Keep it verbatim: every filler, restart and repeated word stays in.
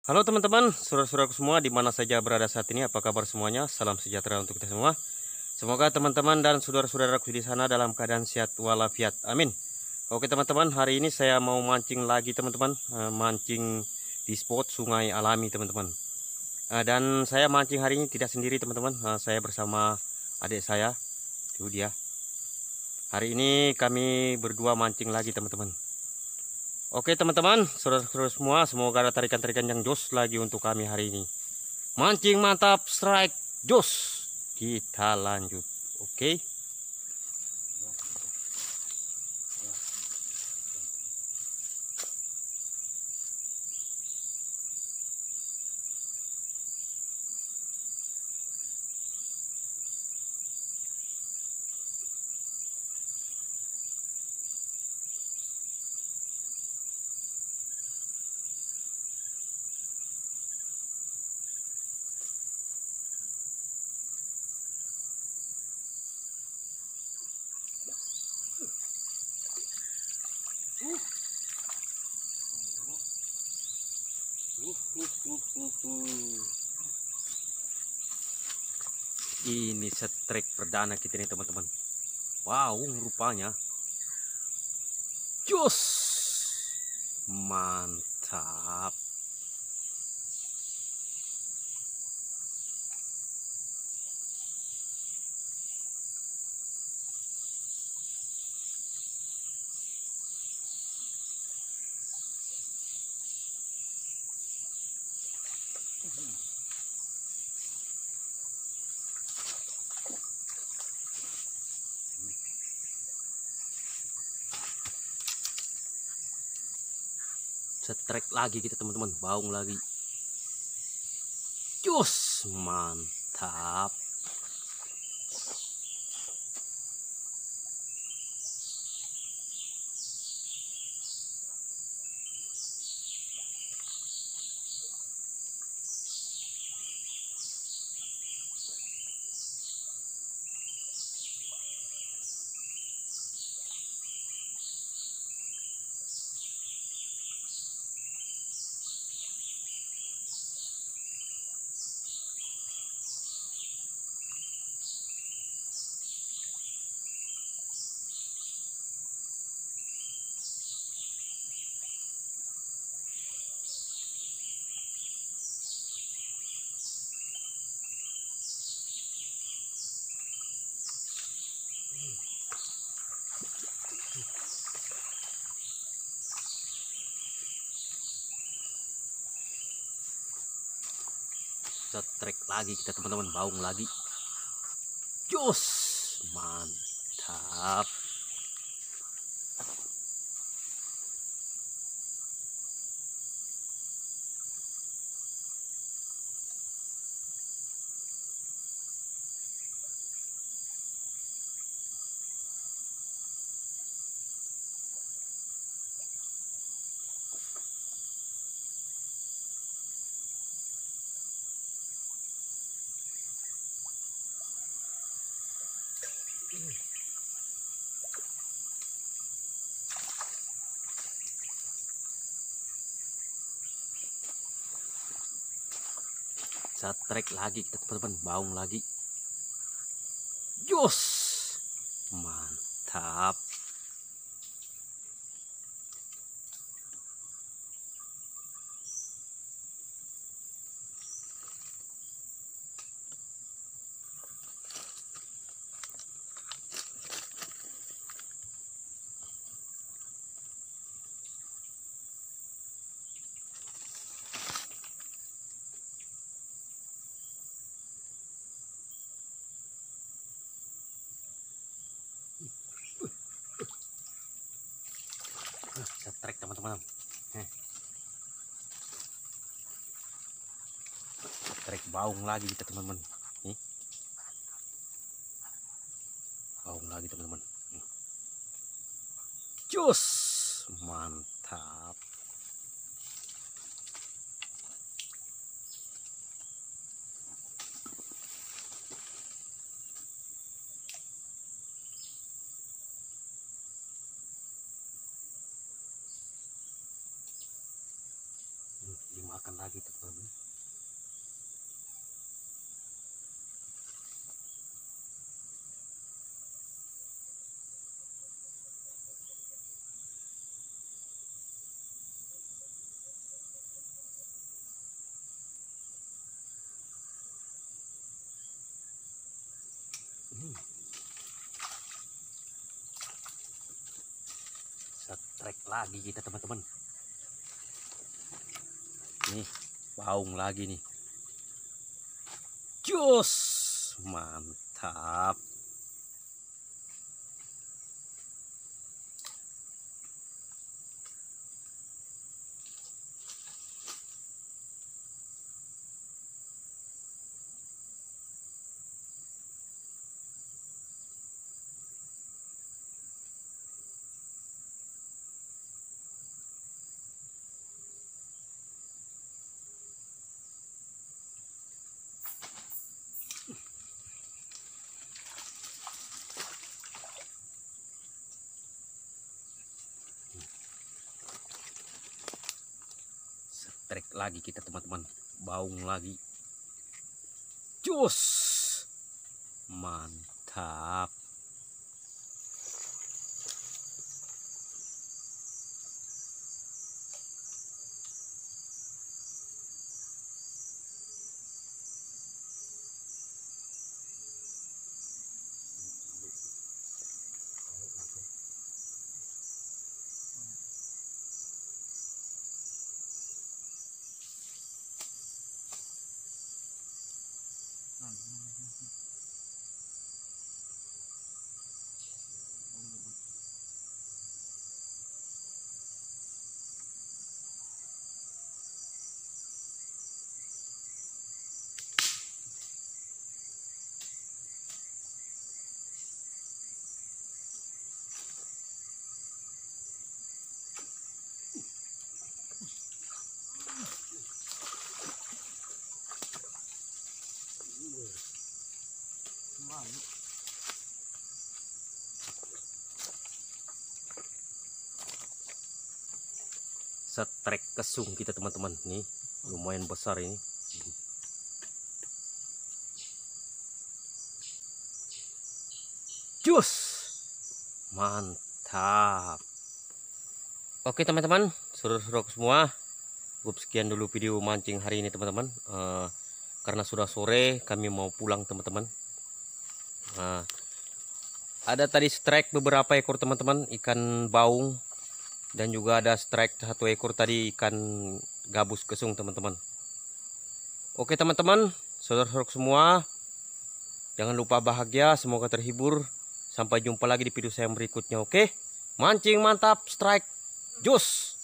Halo teman-teman, saudara-saudaraku semua di mana saja berada saat ini, apa kabar semuanya? Salam sejahtera untuk kita semua. Semoga teman-teman dan saudara-saudaraku di sana dalam keadaan sehat walafiat. Amin. Oke teman-teman, hari ini saya mau mancing lagi teman-teman, mancing di spot sungai alami teman-teman. Dan saya mancing hari ini tidak sendiri teman-teman, saya bersama adik saya, itu dia. Hari ini kami berdua mancing lagi teman-teman. Oke teman-teman, saudara-saudara semua, semoga ada tarikan-tarikan yang jos lagi untuk kami hari ini. Mancing mantap, strike jos. Kita lanjut. Oke. Ini strike perdana kita nih teman-teman. Wow, rupanya jos, mantap. Strike lagi kita teman-teman, baung lagi. Jos, mantap. Strike lagi kita teman-teman, baung lagi. Jos, mantap. Strike lagi kita teman-teman, baung lagi. Jos, mantap. Strike teman-teman. Strike baung lagi kita teman-teman. Nih. Baung lagi teman-teman. Jos, mantap. Dimakan lagi. lagi teman-teman. Strike lagi kita teman-teman. Nih baung lagi nih. Jos, mantap. Trek lagi kita teman-teman, baung lagi. Jos, mantap. Setrek kesung kita teman-teman, nih lumayan besar ini. Jus, mantap. Oke teman-teman, saudara-saudara semua, cukup sekian dulu video mancing hari ini teman-teman. Uh, karena sudah sore, kami mau pulang teman-teman. Nah, ada tadi strike beberapa ekor teman-teman, ikan baung. Dan juga ada strike satu ekor tadi ikan gabus kesung teman-teman. Oke teman-teman, saudara-saudara semua, jangan lupa bahagia, semoga terhibur. Sampai jumpa lagi di video saya berikutnya. Oke, mancing mantap, strike, jos.